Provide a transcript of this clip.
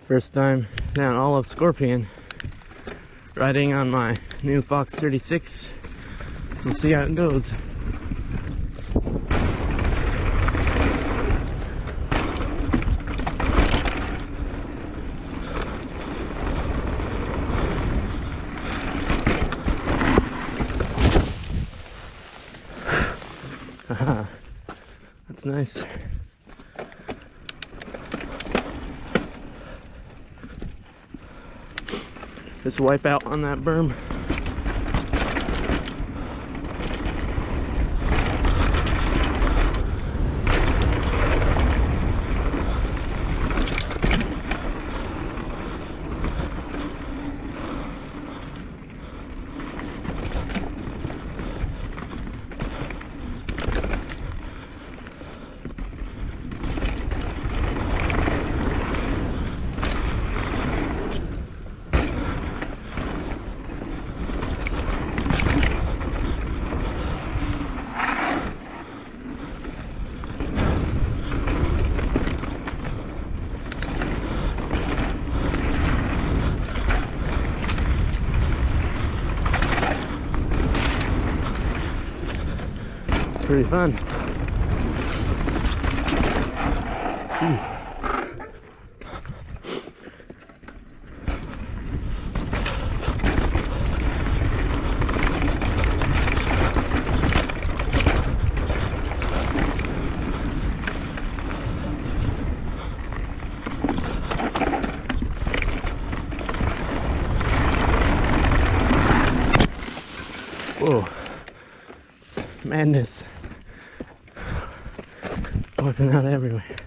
First time down all of Scorpion, riding on my new Fox 36. So we'll see how it goes. Haha, that's nice. Just wipe out on that berm. Pretty fun. Whoa, madness. Wiping out everywhere.